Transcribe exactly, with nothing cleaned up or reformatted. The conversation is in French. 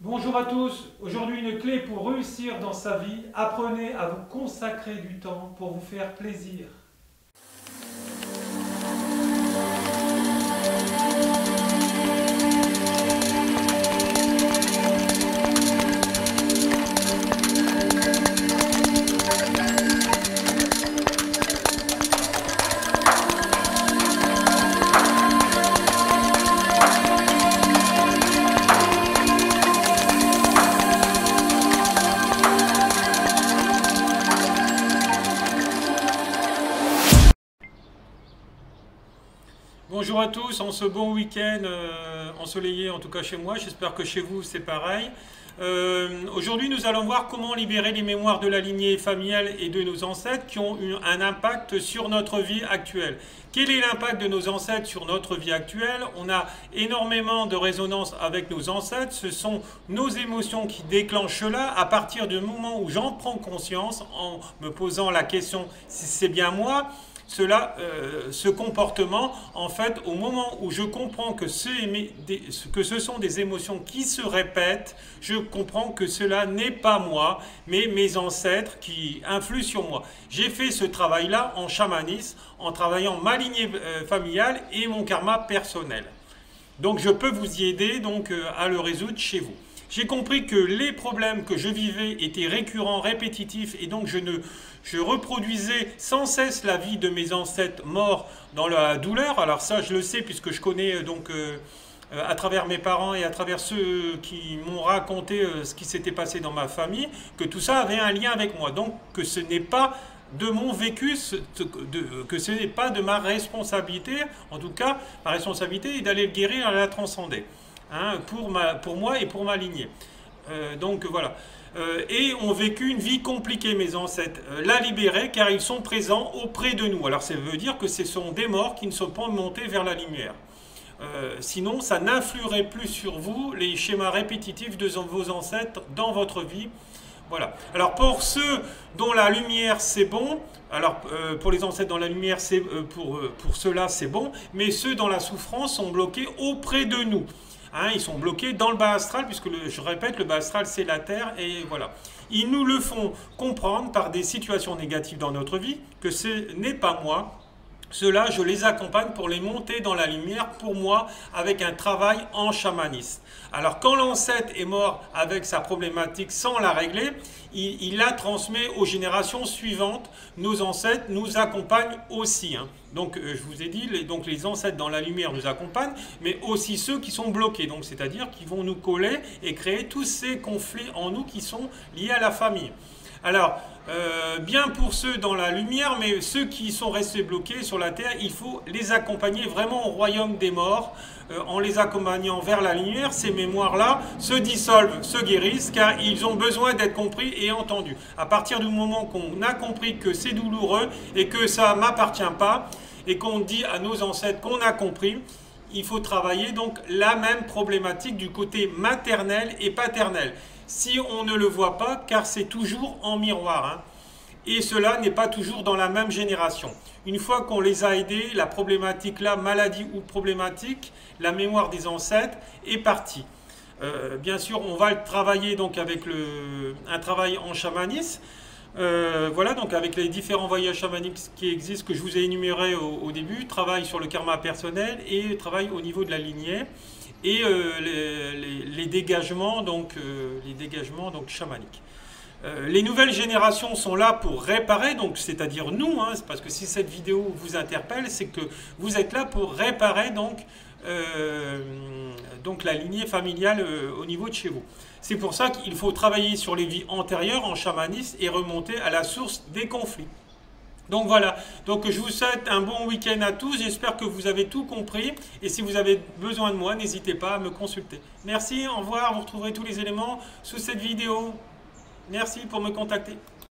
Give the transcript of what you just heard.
Bonjour à tous, aujourd'hui une clé pour réussir dans sa vie, apprenez à vous consacrer du temps pour vous faire plaisir. Bonjour à tous, en ce bon week-end euh, ensoleillé, en tout cas chez moi, j'espère que chez vous c'est pareil. Euh, Aujourd'hui nous allons voir comment libérer les mémoires de la lignée familiale et de nos ancêtres qui ont eu un impact sur notre vie actuelle. Quel est l'impact de nos ancêtres sur notre vie actuelle? On a énormément de résonance avec nos ancêtres, ce sont nos émotions qui déclenchent cela à partir du moment où j'en prends conscience en me posant la question si c'est bien moi. Cela, euh, ce comportement, en fait, au moment où je comprends que ce, que ce sont des émotions qui se répètent, je comprends que cela n'est pas moi, mais mes ancêtres qui influent sur moi. J'ai fait ce travail-là en chamanisme, en travaillant ma lignée euh, familiale et mon karma personnel. Donc je peux vous y aider donc, euh, à le résoudre chez vous. J'ai compris que les problèmes que je vivais étaient récurrents, répétitifs, et donc je, ne, je reproduisais sans cesse la vie de mes ancêtres morts dans la douleur. Alors ça, je le sais puisque je connais donc euh, à travers mes parents et à travers ceux qui m'ont raconté euh, ce qui s'était passé dans ma famille, que tout ça avait un lien avec moi. Donc que ce n'est pas de mon vécu, de, que ce n'est pas de ma responsabilité, en tout cas, ma responsabilité est d'aller le guérir et la transcender. Hein, pour, ma, pour moi et pour ma lignée. Euh, donc voilà. Euh, et ont vécu une vie compliquée, mes ancêtres. Euh, la libérer car ils sont présents auprès de nous. Alors ça veut dire que ce sont des morts qui ne sont pas montés vers la lumière. Euh, sinon, ça n'influerait plus sur vous les schémas répétitifs de vos ancêtres dans votre vie. Voilà. Alors pour ceux dont la lumière c'est bon, alors euh, pour les ancêtres dans la lumière, c'est euh, pour, euh, pour ceux-là c'est bon, mais ceux dans la souffrance sont bloqués auprès de nous. Hein, ils sont bloqués dans le bas astral, puisque le, je répète, le bas astral c'est la terre, et voilà. Ils nous le font comprendre par des situations négatives dans notre vie, que ce n'est pas moi. Ceux-là, je les accompagne pour les monter dans la lumière, pour moi, avec un travail en chamanisme. Alors, quand l'ancêtre est mort avec sa problématique sans la régler, il, il la transmet aux générations suivantes. Nos ancêtres nous accompagnent aussi. Hein. Donc, euh, je vous ai dit, les, donc les ancêtres dans la lumière nous accompagnent, mais aussi ceux qui sont bloqués. Donc, c'est-à-dire qui vont nous coller et créer tous ces conflits en nous qui sont liés à la famille. Alors, euh, bien pour ceux dans la lumière, mais ceux qui sont restés bloqués sur la terre, il faut les accompagner vraiment au royaume des morts, euh, en les accompagnant vers la lumière. Ces mémoires-là se dissolvent, se guérissent, car ils ont besoin d'être compris et entendus. À partir du moment qu'on a compris que c'est douloureux et que ça ne m'appartient pas, et qu'on dit à nos ancêtres qu'on a compris, il faut travailler donc la même problématique du côté maternel et paternel. Si on ne le voit pas, car c'est toujours en miroir. Hein. Et cela n'est pas toujours dans la même génération. Une fois qu'on les a aidés, la problématique là, maladie ou problématique, la mémoire des ancêtres est partie. Euh, bien sûr, on va le travailler donc avec le, un travail en chamanisme. Euh, voilà, donc avec les différents voyages chamaniques qui existent, que je vous ai énumérés au, au début, travail sur le karma personnel et travail au niveau de la lignée. Et euh, les, les, les dégagements donc euh, les dégagements donc chamaniques. Euh, les nouvelles générations sont là pour réparer, donc c'est-à-dire nous, hein, parce que si cette vidéo vous interpelle, c'est que vous êtes là pour réparer donc euh, donc la lignée familiale euh, au niveau de chez vous. C'est pour ça qu'il faut travailler sur les vies antérieures en chamanisme et remonter à la source des conflits. Donc voilà, donc je vous souhaite un bon week-end à tous, j'espère que vous avez tout compris, et si vous avez besoin de moi, n'hésitez pas à me consulter. Merci, au revoir, vous retrouverez tous les éléments sous cette vidéo. Merci pour me contacter.